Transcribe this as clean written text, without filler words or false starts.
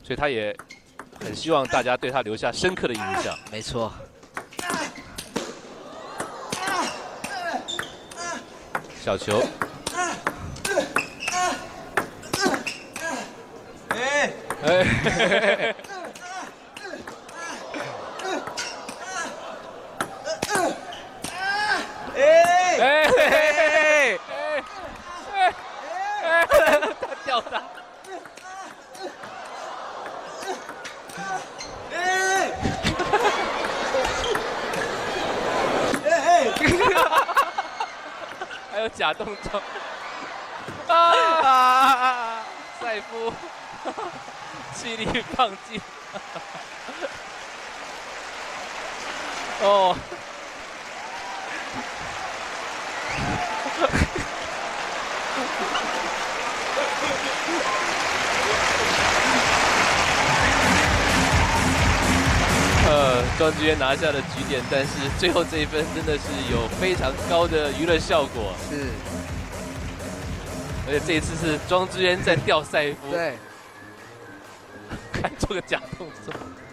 所以他也很希望大家对他留下深刻的印象。 没错。 小球。哎。他吊打。还有假动作。赛夫气力放尽。哦。庄智渊拿下了局点，但是最后这一分真的是有非常高的娱乐效果。 是。 而且这一次是庄智渊在吊赛夫。 对。 还做个假动作。